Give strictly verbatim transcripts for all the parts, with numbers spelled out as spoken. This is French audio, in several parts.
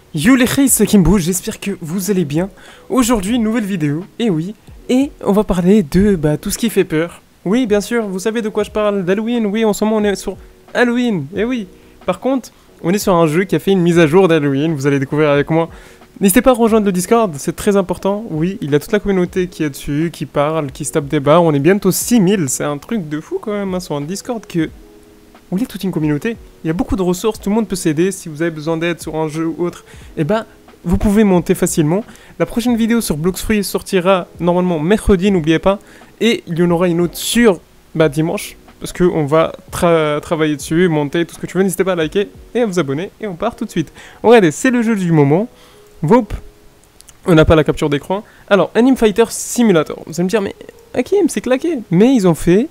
Yo les Reis qui me bougent, j'espère que vous allez bien. Aujourd'hui, nouvelle vidéo, et oui, et on va parler de bah, tout ce qui fait peur. Oui, bien sûr, vous savez de quoi je parle, d'Halloween, oui, en ce moment on est sur Halloween, et oui. Par contre, on est sur un jeu qui a fait une mise à jour d'Halloween, vous allez découvrir avec moi. N'hésitez pas à rejoindre le Discord, c'est très important. Oui, il y a toute la communauté qui est dessus, qui parle, qui se tape des barres, on est bientôt six mille, c'est un truc de fou quand même, hein, sur un Discord que... Vous voulez toute une communauté, il y a beaucoup de ressources, tout le monde peut s'aider, si vous avez besoin d'aide sur un jeu ou autre, et eh ben, vous pouvez monter facilement. La prochaine vidéo sur Bloxfruit sortira normalement mercredi, n'oubliez pas, et il y en aura une autre sur bah, dimanche, parce qu'on va tra travailler dessus, monter, tout ce que tu veux, n'hésitez pas à liker et à vous abonner, et on part tout de suite. Regardez, c'est le jeu du moment, Vop, on n'a pas la capture d'écran. Alors, Anime Fighter Simulator, vous allez me dire, mais Hakim, c'est claqué, mais ils ont fait...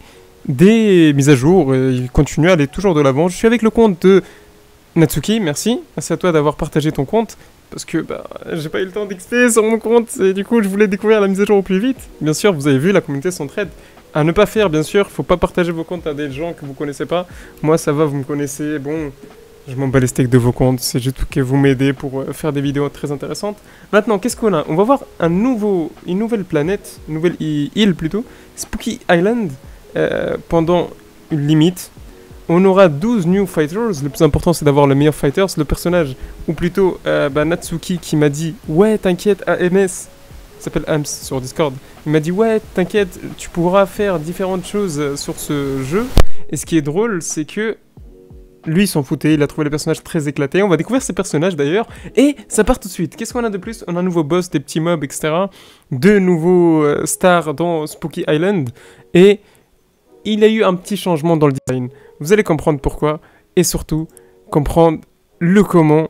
des mises à jour, et il continue à aller toujours de l'avant. Je suis avec le compte de Natsuki, merci. Merci à toi d'avoir partagé ton compte, parce que bah, j'ai pas eu le temps d'X P sur mon compte, et du coup je voulais découvrir la mise à jour au plus vite. Bien sûr, vous avez vu, la communauté s'entraide. À ne pas faire, bien sûr, faut pas partager vos comptes à des gens que vous connaissez pas. Moi ça va, vous me connaissez, bon, je m'en bats les steaks de vos comptes, c'est juste que vous m'aidez pour euh, faire des vidéos très intéressantes. Maintenant, qu'est-ce qu'on a? On va voir un nouveau, une nouvelle planète, une nouvelle île plutôt, Spooky Island. Euh, pendant une limite, on aura douze new fighters. Le plus important, c'est d'avoir le meilleur fighters. Le personnage, ou plutôt euh, bah, Natsuki, qui m'a dit ouais, t'inquiète, A M S, il s'appelle Ams sur Discord. Il m'a dit ouais, t'inquiète, tu pourras faire différentes choses sur ce jeu. Et ce qui est drôle, c'est que lui, il s'en foutait, il a trouvé les personnages très éclatés. On va découvrir ces personnages d'ailleurs. Et ça part tout de suite. Qu'est-ce qu'on a de plus? On a un nouveau boss, des petits mobs, et cetera. Deux nouveaux euh, stars dans Spooky Island. Et il y a eu un petit changement dans le design. Vous allez comprendre pourquoi. Et surtout, comprendre le comment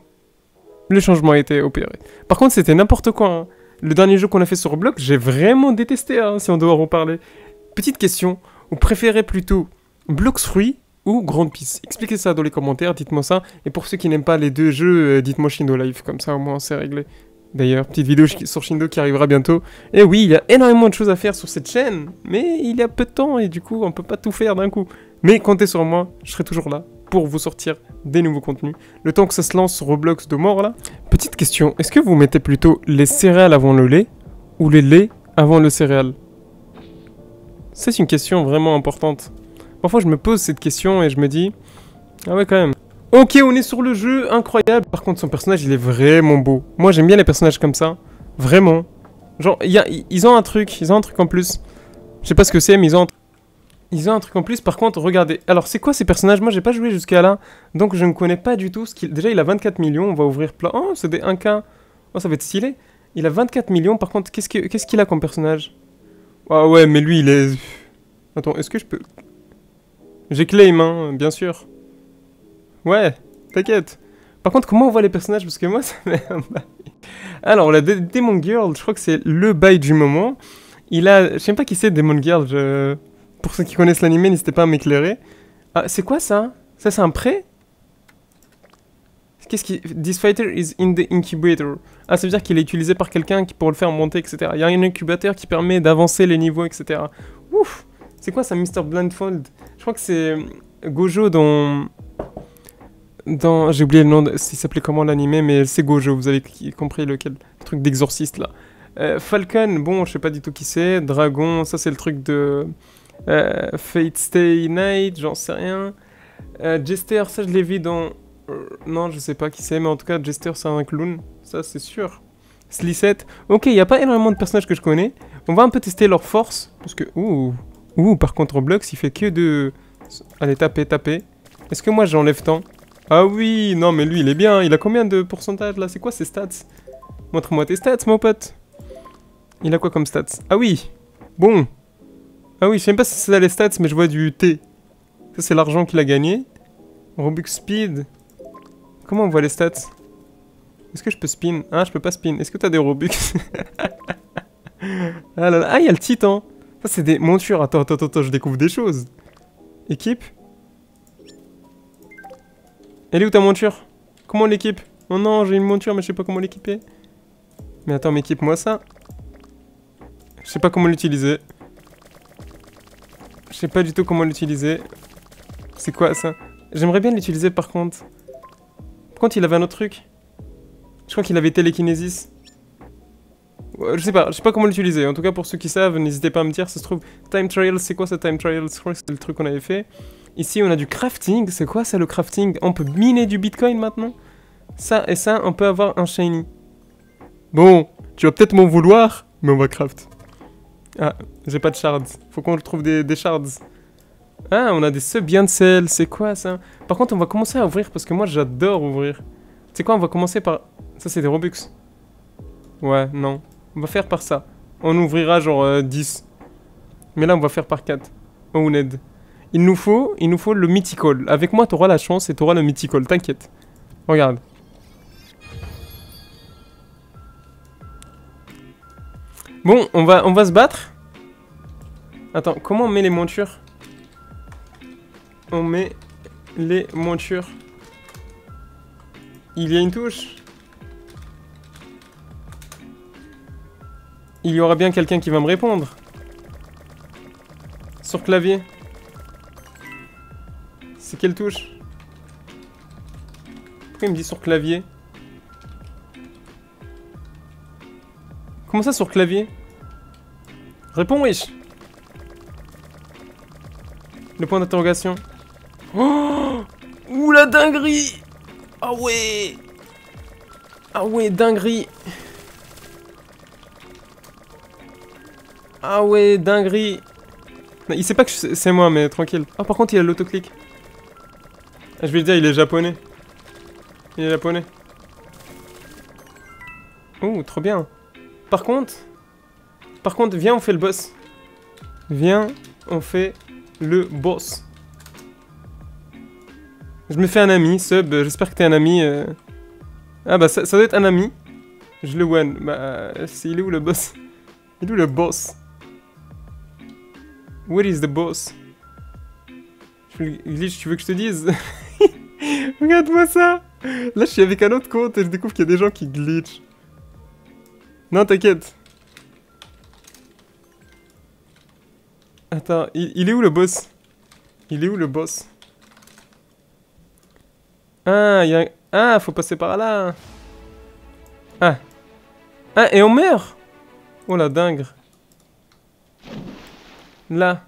le changement a été opéré. Par contre, c'était n'importe quoi. Hein. Le dernier jeu qu'on a fait sur Roblox, j'ai vraiment détesté, hein, si on doit en reparler. Petite question. Vous préférez plutôt Bloxfruit ou Grand Peace? Expliquez ça dans les commentaires, dites-moi ça. Et pour ceux qui n'aiment pas les deux jeux, euh, dites-moi Shindo Live. Comme ça, au moins, c'est réglé. D'ailleurs, petite vidéo sur Shindo qui arrivera bientôt. Et oui, il y a énormément de choses à faire sur cette chaîne, mais il y a peu de temps et du coup, on peut pas tout faire d'un coup. Mais comptez sur moi, je serai toujours là pour vous sortir des nouveaux contenus. Le temps que ça se lance sur Roblox de mort là. Petite question, est-ce que vous mettez plutôt les céréales avant le lait ou les laits avant le céréal? C'est une question vraiment importante. Parfois, je me pose cette question et je me dis, ah ouais quand même. Ok, on est sur le jeu, incroyable. Par contre, son personnage, il est vraiment beau. Moi, j'aime bien les personnages comme ça. Vraiment. Genre, y a, ils ont un truc, ils ont un truc en plus. Je sais pas ce que c'est, mais ils ont un, ils ont un truc en plus. Par contre, regardez. Alors, c'est quoi ces personnages? Moi, j'ai pas joué jusqu'à là. Donc, je ne connais pas du tout ce qu'il... Déjà, il a vingt-quatre millions. On va ouvrir plein... Oh, c'est des un K. Oh, ça va être stylé. Il a vingt-quatre millions. Par contre, qu'est-ce qu'il qu'est-ce qu'il a comme personnage? Ah ouais, mais lui, il est... Attends, est-ce que je peux... J'ai claim, hein, bien sûr. Ouais, t'inquiète. Par contre, comment on voit les personnages? Parce que moi, ça m'est un bail. Alors, la Dé Demon Girl, je crois que c'est le bail du moment. Il a... Je sais pas qui c'est, Demon Girl. Je... Pour ceux qui connaissent l'anime, n'hésitez pas à m'éclairer. Ah, c'est quoi ça? Ça, c'est un prêt? Qu'est-ce qui... This fighter is in the incubator. Ah, ça veut dire qu'il est utilisé par quelqu'un qui pour le faire monter, et cetera. Il y a un incubateur qui permet d'avancer les niveaux, et cetera. Ouf! C'est quoi ça, mister Blindfold? Je crois que c'est Gojo dans... Dans... J'ai oublié le nom, de... il s'appelait comment l'animé, mais c'est Gojo, vous avez compris lequel. Le truc d'exorciste, là. Euh, Falcon, bon, je sais pas du tout qui c'est. Dragon, ça c'est le truc de... Euh, Fate Stay Night, j'en sais rien. Euh, Jester, ça je l'ai vu dans... Euh, non, je sais pas qui c'est, mais en tout cas, Jester c'est un clown, ça c'est sûr. Slisette, ok, il n'y a pas énormément de personnages que je connais. On va un peu tester leur force, parce que... Ouh, ouh, par contre, Roblox, il fait que de... Allez, taper, taper. Est-ce que moi j'enlève tant? Ah oui, non mais lui il est bien, il a combien de pourcentage là? C'est quoi ses stats? Montre-moi tes stats mon pote. Il a quoi comme stats? Ah oui, bon. Ah oui, je sais même pas si c'est ça les stats, mais je vois du T. Ça c'est l'argent qu'il a gagné. Robux Speed. Comment on voit les stats? Est-ce que je peux spin? Ah, je peux pas spin. Est-ce que t'as des Robux? Ah là là, ah il y a le titan. Ça c'est des montures, attends, attends, attends, je découvre des choses. Équipe. Elle est où ta monture? Comment on l'équipe? Oh non, j'ai une monture mais je sais pas comment l'équiper. Mais attends, mais équipe-moi ça. Je sais pas comment l'utiliser. Je sais pas du tout comment l'utiliser. C'est quoi ça? J'aimerais bien l'utiliser par contre. Par contre, il avait un autre truc. Je crois qu'il avait télékinésis. Ouais, je sais pas, je sais pas comment l'utiliser. En tout cas, pour ceux qui savent, n'hésitez pas à me dire. Ça se trouve, time trial, c'est quoi ce time trial? Je crois que c'est le truc qu'on avait fait. Ici, on a du crafting. C'est quoi ça, le crafting? On peut miner du bitcoin maintenant? Ça et ça, on peut avoir un shiny. Bon, tu vas peut-être m'en vouloir, mais on va craft. Ah, j'ai pas de shards. Faut qu'on trouve des, des shards. Ah, on a des subs bien de sel. C'est quoi ça? Par contre, on va commencer à ouvrir parce que moi, j'adore ouvrir. Tu sais quoi, on va commencer par... Ça, c'est des Robux. Ouais, non. On va faire par ça. On ouvrira genre euh, dix. Mais là, on va faire par quatre. Oh, Ned. Il nous faut, il nous faut le mythical. Avec moi, t'auras la chance et t'auras le mythical. T'inquiète. Regarde. Bon, on va, on va se battre. Attends, comment on met les montures? On met les montures. Il y a une touche. Il y aura bien quelqu'un qui va me répondre. Sur clavier. C'est quelle touche? Pourquoi il me dit sur clavier? Comment ça sur clavier? Réponds, wesh. Le point d'interrogation. Oh! Ouh, la dinguerie! Ah ouais! Ah ouais, dinguerie! Ah ouais, dinguerie! Non, il sait pas que c'est moi, mais tranquille. Ah, par contre, il a l'autoclic. Ah, je vais le dire, il est japonais. Il est japonais. Oh, trop bien. Par contre... Par contre, viens, on fait le boss. Viens, on fait le boss. Je me fais un ami, sub, j'espère que t'es un ami. Euh... Ah bah, ça, ça doit être un ami. Je le one. Bah, il est où le boss? Il est où le boss? Where is the boss? Glitch, tu veux que je te dise? Regarde-moi ça! Là, je suis avec un autre compte et je découvre qu'il y a des gens qui glitch. Non, t'inquiète. Attends, il, il est où le boss? Il est où le boss? Ah, il y a... Ah, faut passer par là. Ah. Ah, et on meurt? Oh la dingue. Là.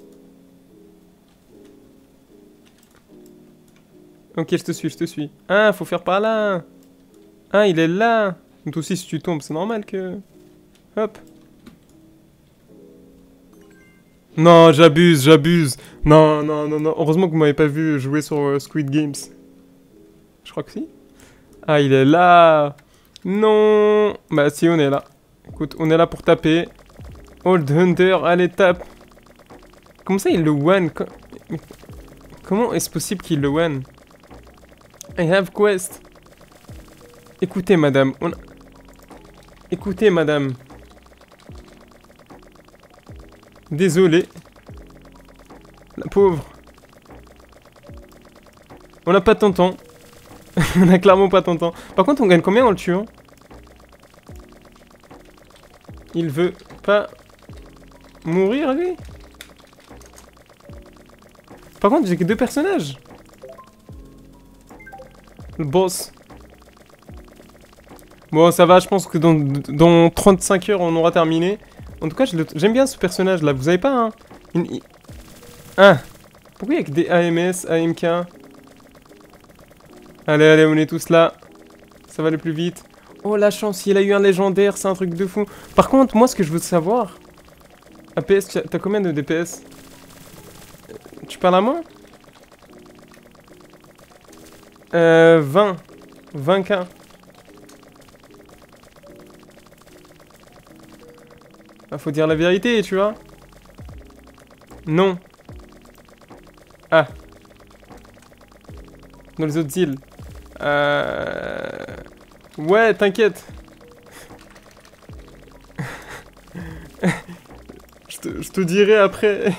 Ok, je te suis, je te suis. Ah, faut faire par là. Ah, il est là. Toi aussi, si tu tombes, c'est normal que... Hop. Non, j'abuse, j'abuse. Non, non, non, non. Heureusement que vous m'avez pas vu jouer sur euh, Squid Games. Je crois que si. Ah, il est là. Non. Bah si, on est là. Écoute, on est là pour taper. Old Hunter, allez, tape. Comment ça, il le one? Comment est-ce possible qu'il le one? I have quest. Écoutez, madame. On... Écoutez, madame. Désolé. La pauvre. On n'a pas tant de temps. On a clairement pas tant de temps. Par contre, on gagne combien en le tuant? Il veut pas mourir, lui? Par contre, j'ai que deux personnages. Le boss. Bon, ça va, je pense que dans, dans trente-cinq heures, on aura terminé. En tout cas, j'aime bien ce personnage-là. Vous avez pas, hein une, une... Ah. Pourquoi il y a que des A M S, A M K? Allez, allez, on est tous là. Ça va aller plus vite. Oh, la chance, il a eu un légendaire, c'est un truc de fou. Par contre, moi, ce que je veux savoir... A P S, t'as combien de D P S? Tu parles à moi? Euh, vingt. vingt K. Ah, faut dire la vérité, tu vois. Non. Ah. Dans les autres îles. Euh... Ouais, t'inquiète. je, te, je te dirai après.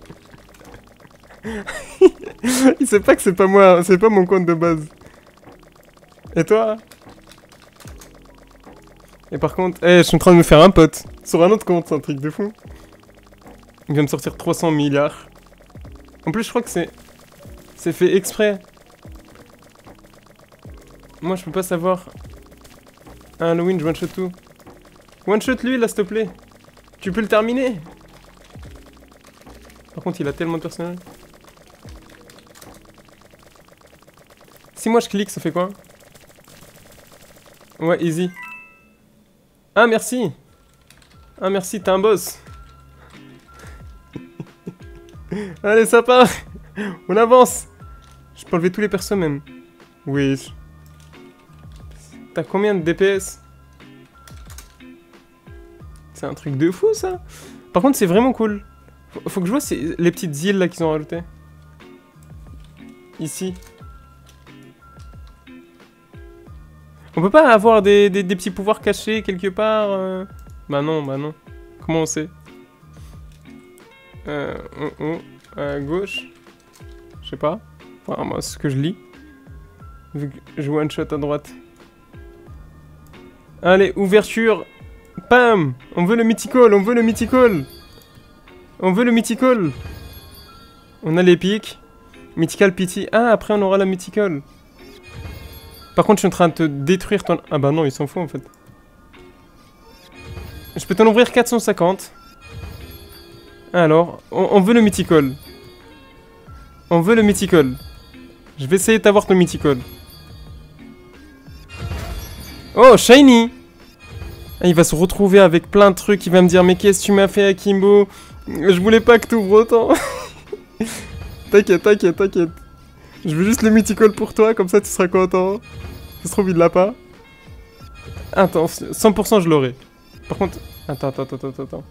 Il sait pas que c'est pas moi, c'est pas mon compte de base. Et toi? Et par contre, hey, je suis en train de me faire un pote. Sur un autre compte, c'est un truc de fou. Il vient de sortir trois cents milliards. En plus, je crois que c'est... C'est fait exprès. Moi, je peux pas savoir... Halloween, je one-shot tout. One-shot lui, là, s'il te plaît. Tu peux le terminer. Par contre, il a tellement de personnages. Si moi je clique, ça fait quoi? Ouais, easy. Ah, merci. Ah, merci, t'es un boss. Allez, ça part. On avance. Je peux enlever tous les persos même. Oui. T'as combien de D P S? C'est un truc de fou ça. Par contre c'est vraiment cool. Faut, faut que je vois ces, les petites îles là qu'ils ont rajoutées. Ici. On peut pas avoir des, des, des petits pouvoirs cachés quelque part euh... Bah non, bah non. Comment on sait? Euh... Oh, oh, à gauche. Je sais pas. Enfin, moi, c'est ce que je lis. Vu que je one shot à droite. Allez, ouverture. Pam. On veut le mythical, on veut le mythical. On veut le mythical. On a l'épique. Mythical pity. Ah, après on aura la mythical. Par contre, je suis en train de te détruire ton... Ah bah non, il s'en fout en fait. Je peux t'en ouvrir quatre cent cinquante. Alors, on, on veut le mythical. On veut le mythical. Je vais essayer d'avoir ton mythical. Oh, shiny! Ah, il va se retrouver avec plein de trucs. Il va me dire, mais qu'est-ce que tu m'as fait, Akimbo? Je voulais pas que tu ouvres autant. T'inquiète, t'inquiète, t'inquiète. Je veux juste le mythical pour toi, comme ça tu seras content. Ça se trouve, il l'a pas. Attends, cent pour cent je l'aurai. Par contre... Attends, attends, attends, attends, attends.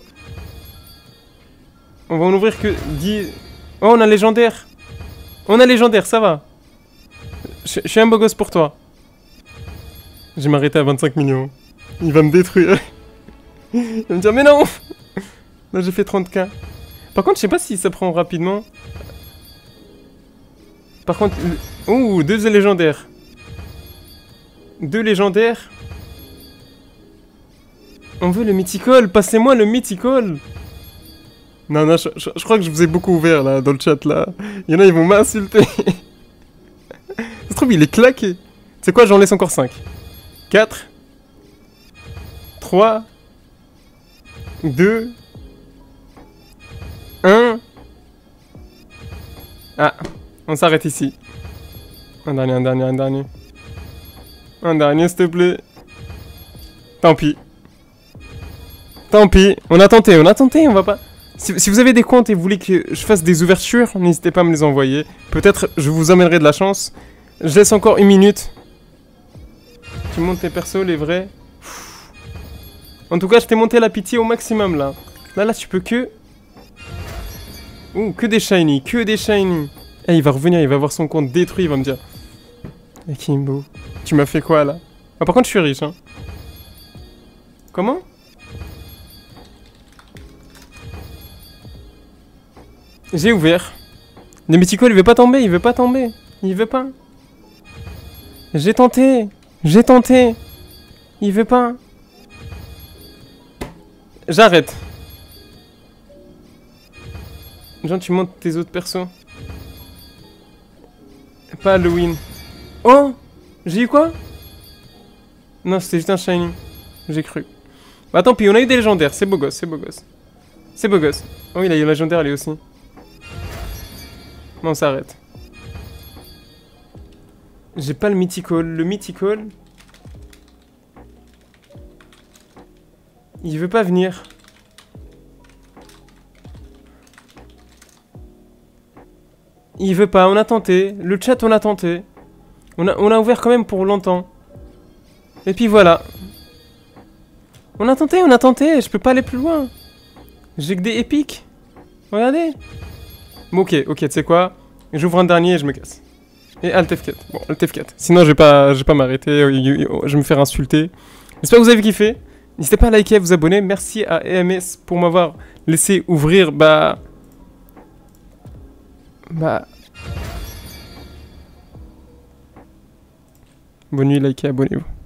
On va en ouvrir que dix... Oh, on a légendaire. On a légendaire, ça va. Je, je suis un beau gosse pour toi. Je vais m'arrêter à vingt-cinq millions. Il va me détruire. Il va me dire, mais non. Là, j'ai fait trente K. Par contre, je sais pas si ça prend rapidement. Par contre... Ouh, deux légendaires. Deux légendaires. On veut le mythical. Passez-moi le mythical. Non, non, je, je, je crois que je vous ai beaucoup ouvert, là, dans le chat, là. Il y en a, ils vont m'insulter. Ça se trouve, il est claqué. C'est quoi, j'en laisse encore cinq. quatre. trois. deux. un. Ah, on s'arrête ici. Un dernier, un dernier, un dernier. Un dernier, s'il te plaît. Tant pis. Tant pis. On a tenté, on a tenté, on va pas... Si, si vous avez des comptes et vous voulez que je fasse des ouvertures, n'hésitez pas à me les envoyer. Peut-être je vous amènerai de la chance. Je laisse encore une minute. Tu montes tes persos, les vrais. En tout cas, je t'ai monté la pitié au maximum, là. Là, là, tu peux que... Ouh, que des shiny, que des shiny. Eh, il va revenir, il va voir son compte détruit, il va me dire... Eh, Kimbo, tu m'as fait quoi, là? Ah, par contre, je suis riche, hein. Comment? J'ai ouvert. Le mythical, il veut pas tomber, il veut pas tomber. Il veut pas. J'ai tenté. J'ai tenté. Il veut pas. J'arrête. Genre, tu montes tes autres persos. Pas Halloween. Oh! J'ai eu quoi? Non, c'était juste un shiny. J'ai cru. Bah tant pis, on a eu des légendaires. C'est beau gosse, c'est beau gosse. C'est beau gosse. Oh, il a eu la légendaire, elle aussi. Bon, on s'arrête. J'ai pas le mythical. Le mythical... Il veut pas venir. Il veut pas, on a tenté. Le chat, on a tenté. On a, on a ouvert quand même pour longtemps. Et puis voilà. On a tenté, on a tenté. Je peux pas aller plus loin. J'ai que des épiques. Regardez. Bon, ok, ok, tu sais quoi? J'ouvre un dernier et je me casse. Et Alt F quatre. Bon, Alt F quatre. Sinon, je vais pas, je vais pas m'arrêter. Je vais me faire insulter. J'espère que vous avez kiffé. N'hésitez pas à liker, à vous abonner. Merci à E M S pour m'avoir laissé ouvrir, bah... Bah... Bonne nuit, likez, abonnez-vous.